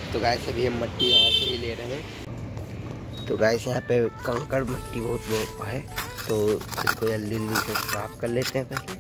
तो गाइस अभी हम मट्टी यहाँ से ही ले रहे हैं। तो गाइस यहाँ पे कंकड़ मट्टी बहुत है, तो इसको जल्दी से साफ कर लेते हैं पहले।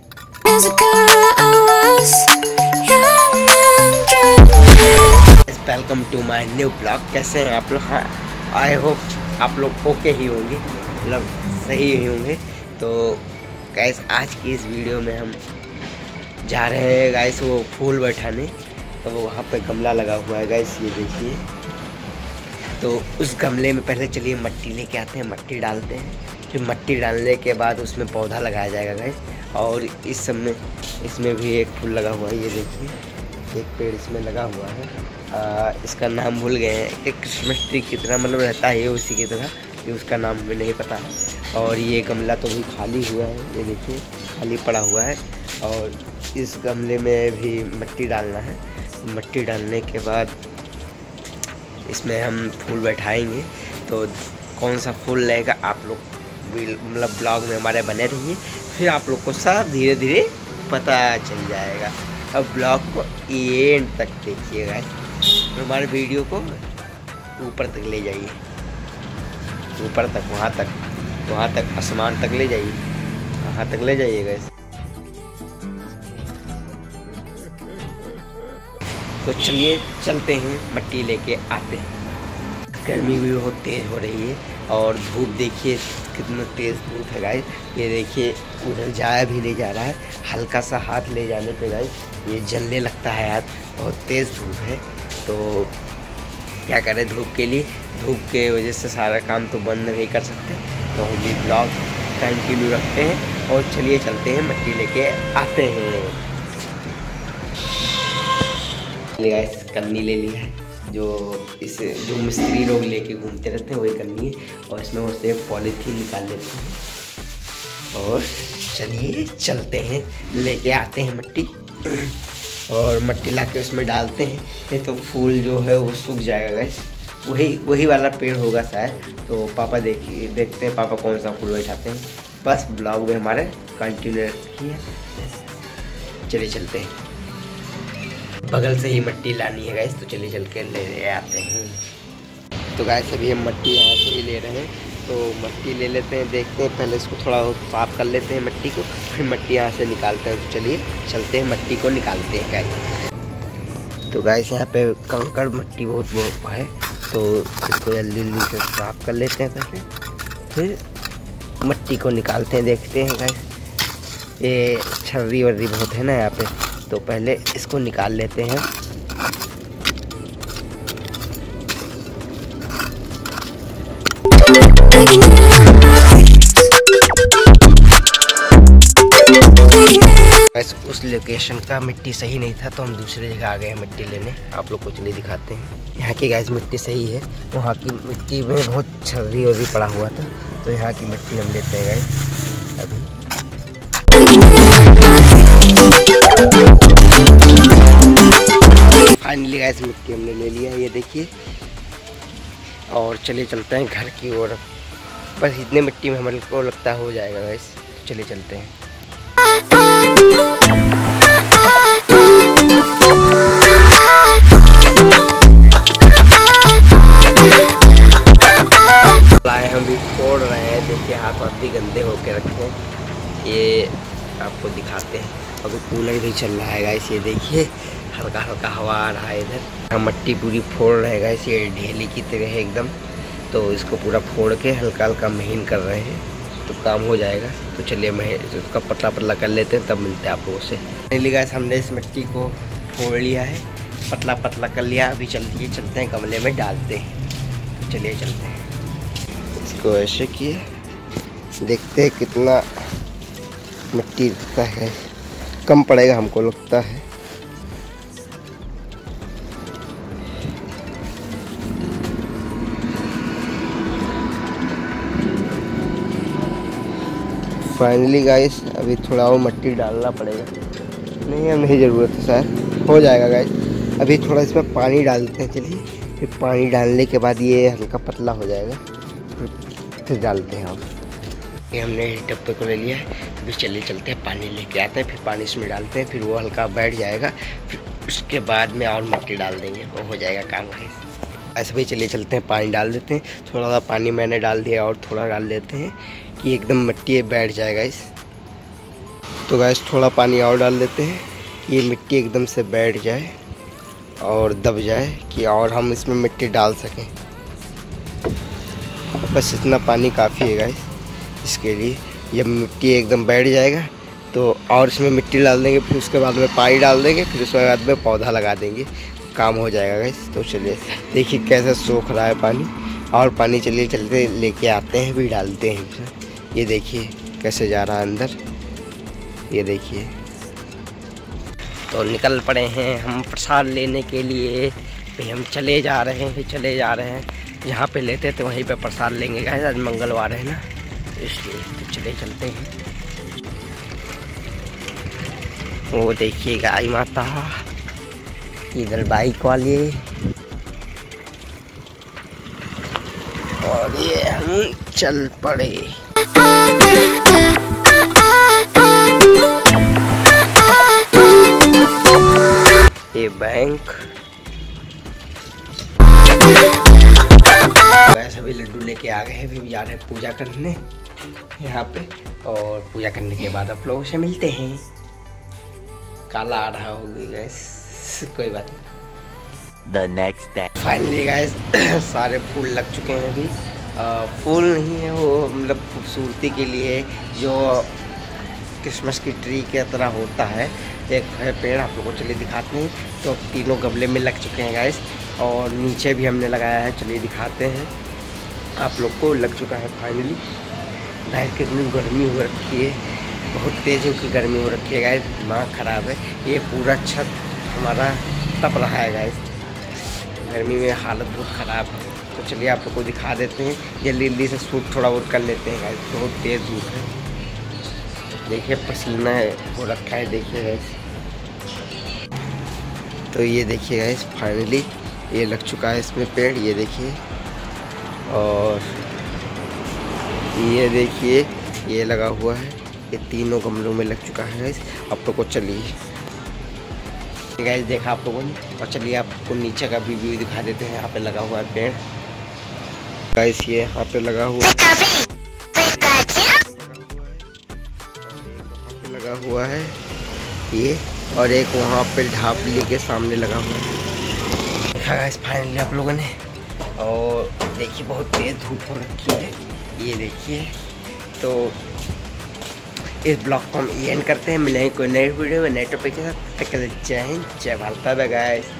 Welcome to my new blog. कैसे हैं आप लोग? हाँ, आई होप आप लोग ओके ही होंगे, मतलब सही ही होंगे। तो गाइस आज की इस वीडियो में हम जा रहे हैं गाइस वो फूल बैठाने। तो वो वहाँ पे गमला लगा हुआ है गाइस, ये देखिए। तो उस गमले में पहले चलिए मट्टी लेके आते हैं, मट्टी डालते हैं। फिर मट्टी डालने के बाद उसमें पौधा लगाया जाएगा गाइस। और इस सब में इसमें भी एक फूल लगा हुआ है, ये देखिए, एक पेड़ इसमें लगा हुआ है। इसका नाम भूल गए हैं, एक क्रिसमस ट्री की तरह मतलब रहता है उसी की तरह, ये उसका नाम हमें नहीं पता है। और ये गमला तो भी खाली हुआ है, ये देखिए खाली पड़ा हुआ है। और इस गमले में भी मट्टी डालना है। मट्टी डालने के बाद इसमें हम फूल बैठाएंगे। तो कौन सा फूल लगेगा आप लोग मतलब ब्लॉग में हमारे बने रहिए, फिर आप लोग को सब धीरे धीरे पता चल जाएगा। अब ब्लॉग को एंड तक देखिएगा, हमारे वीडियो को ऊपर तक ले जाइए, ऊपर तक, वहाँ तक आसमान तक ले जाइए, वहाँ तक ले जाइएगा। तो चलिए चलते हैं, मट्टी लेके आते हैं। गर्मी भी बहुत तेज़ हो रही है और धूप देखिए कितना तेज़ धूप है गाइस। ये देखिए उधर जाया भी नहीं जा रहा है, हल्का सा हाथ ले जाने पे गाइस ये जलने लगता है हाथ, बहुत तेज़ धूप है। तो क्या करें, धूप के लिए, धूप के वजह से सारा काम तो बंद नहीं कर सकते, तो हम भी ब्लॉग कंटिन्यू रखते हैं। और चलिए चलते हैं, मट्टी लेके आते हैं। गाइस कन्नी ले लिया है, जो मिस्त्री लोग लेके घूमते रहते हैं वही कन्नी है। और इसमें उससे पॉलीथीन निकाल लेते हैं और चलिए चलते हैं, लेके आते हैं मट्टी। और मट्टी लाके उसमें डालते हैं, नहीं तो फूल जो है वो सूख जाएगा गाइस। वही वाला पेड़ होगा शायद। तो पापा देखते हैं पापा कौन सा फूल बैठाते हैं। बस ब्लॉग में हमारे कंटिन्यू रखिए। चलिए चलते हैं, बगल से ही मट्टी लानी है गाइस, तो चलिए चल के ले आते हैं। तो गाइस अभी हम मट्टी यहाँ से ही ले रहे हैं। तो मट्टी ले लेते हैं, देखते हैं, पहले इसको थोड़ा साफ कर लेते हैं मट्टी को, फिर मट्टी यहाँ से निकालते हैं। तो चलिए चलते हैं, मट्टी को निकालते हैं गाइस। तो गाइस यहाँ पे कंकड़ मट्टी बहुत है, तो इसको जल्दी से साफ कर लेते हैं पहले, फिर मट्टी को निकालते हैं। देखते हैं गाइस ये छर्री वर्री बहुत है ना यहाँ पे, तो पहले इसको निकाल लेते हैं। उस लोकेशन का मिट्टी सही नहीं था, तो हम दूसरी जगह आ गए हैं मिट्टी लेने। आप लोग को चलिए दिखाते हैं। यहाँ की गाइस मिट्टी सही है, वहाँ की मिट्टी में बहुत छर्री वर्री पड़ा हुआ था, तो यहाँ की मिट्टी हम लेते हैं गाइस अभी। फाइनली गाइस मिट्टी हमने ले लिया है, ये देखिए। और चलिए चलते हैं घर की ओर। बस इतने मिट्टी में हमारे को लगता हो जाएगा गाइस। चलिए चलते हैं। हम भी फोड़ रहे हैं, देखिए हाथ भी गंदे होके रखे हैं। ये आपको दिखाते हैं, अभी कूलर भी चल रहा है गाइस, ये देखिए हल्का हल्का हवा आ रहा है इधर। हम मट्टी पूरी फोड़ रहे हैं गाइस, ये ढेली की तरह है एकदम। तो इसको पूरा फोड़ के हल्का हल्का महीन कर रहे हैं, तो काम हो जाएगा। तो चलिए उसका पतला पतला कर लेते हैं, तब मिलते हैं आप लोगों से। फाइनली गाइस हमने इस मिट्टी को फोड़ लिया है, पतला पतला कर लिया। अभी चलते हैं गमले में डालते हैं। चलिए चलते हैं, इसको ऐसे किए, देखते हैं कितना मिट्टी लगता है, कम पड़ेगा हमको लगता है। फाइनली गाइस अभी थोड़ा और मट्टी डालना पड़ेगा, नहीं अब नहीं ज़रूरत है, शायद हो जाएगा गाइस। अभी थोड़ा इसमें पानी डालते हैं, चलिए। फिर पानी डालने के बाद ये हल्का पतला हो जाएगा, फिर डालते हैं हम। ये हमने डब्बे को ले लिया है, अभी चलिए चलते हैं, पानी लेके आते हैं, फिर पानी इसमें डालते हैं, फिर वो हल्का बैठ जाएगा, फिर उसके बाद में और मिट्टी डाल देंगे, वो हो जाएगा काम गाइस। ऐसे भी चलिए चलते हैं, पानी डाल देते हैं। थोड़ा सा पानी मैंने डाल दिया और थोड़ा डाल देते हैं कि एकदम मिट्टी बैठ जाए गाइस। तो गाइस थोड़ा पानी और डाल देते हैं कि ये मिट्टी एकदम से बैठ जाए और दब जाए कि और हम इसमें मिट्टी डाल सकें। बस इतना पानी काफ़ी है गाइस इसके लिए। जब मिट्टी एकदम बैठ जाएगा तो और इसमें मिट्टी डाल देंगे, फिर उसके बाद में पानी डाल देंगे, फिर उसके बाद में पौधा लगा देंगे, काम हो जाएगा गाइस। तो चलिए देखिए कैसे सूख रहा है पानी, और पानी चलिए चलते लेके आते हैं, भी डालते हैं। ये देखिए कैसे जा रहा है अंदर, ये देखिए। तो निकल पड़े हैं हम प्रसाद लेने के लिए। फिर हम चले जा रहे हैं, जहाँ पे लेते थे वहीं पे प्रसाद लेंगे गाइस। आज मंगलवार है ना, इसलिए तो चले चलते हैं। वो देखिए गाय माता, इधर बाइक वाले, और ये हम चल पड़े। ये बैंक, वैसे भी लड्डू लेके आ गए हैं। फिर जा रहे हैं पूजा करने यहाँ पे, और पूजा करने के बाद आप लोगों से मिलते हैं। काला आ रहा होगी गैस, कोई बात नहीं। The next day. Finally guys सारे फूल लग चुके हैं अभी। फूल नहीं है वो, मतलब खूबसूरती के लिए, जो क्रिसमस की ट्री की तरह होता है। एक है पेड़, आप लोगों को चलिए दिखाते हैं। तो तीनों गमले में लग चुके हैं गैस, और नीचे भी हमने लगाया है, चलिए दिखाते हैं आप लोग को। लग चुका है फाइनली। बाहर कितनी गर्मी हो रखी है, बहुत तेज़ की गर्मी हो रखी है गाइस, दिमाग ख़राब है। ये पूरा छत हमारा तप रहा है गाइस, गर्मी में हालत बहुत ख़राब है। तो चलिए आप लोग को दिखा देते हैं, जल्दी जल्दी से शूट थोड़ा बहुत कर लेते हैं गाइस, बहुत तेज़ धूप है। देखिए पसीना हो रखा है, देखिए गाइस। तो ये देखिए गाइस फाइनली ये लग चुका है इसमें पेड़, ये देखिए। और ये देखिए ये लगा हुआ है, ये तीनों गमलों में लग चुका है गाइस। आप लोग को चलिए गाइस देखा आप लोगों ने, और चलिए आपको नीचे का भी व्यू दिखा देते हैं। यहाँ पे लगा हुआ है पेड़ गाइस, ये यहाँ पे लगा हुआ है, लगा हुआ है ये, और एक वहाँ पे ढापली के सामने लगा हुआ है। देखा गाइस फाइनली आप लोगों ने। और देखिए बहुत तेज़ धूप हो रखी है, ये देखिए। तो इस ब्लॉग को हम एंड करते हैं, मिलेंगे कोई नई वीडियो में नए टॉपिक के साथ। तब तक के लिए जय हिंद, जय भारत गाइस।